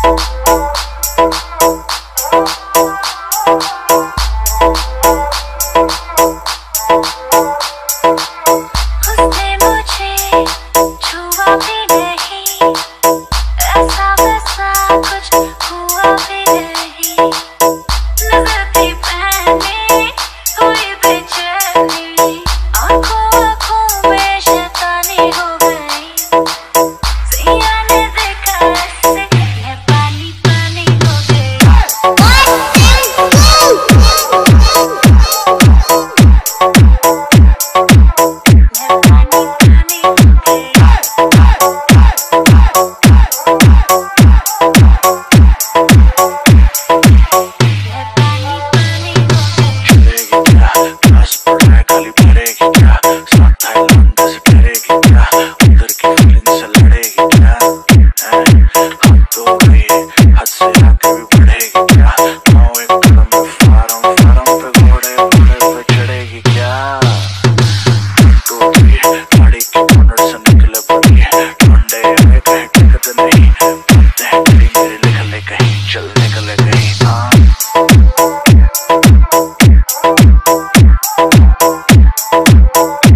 उसने मुझे छुआ भी नहीं, ऐसा वैसा कुछ हुआ भी नहीं। नजर थी पहनी हुई बेचैनी, आंखों आंखों में शैतानी हो गई। सैया ने देखा ऐसे मैं पानी पानी हो गई।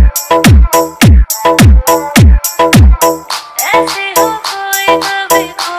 ऐसे हो कोई कभी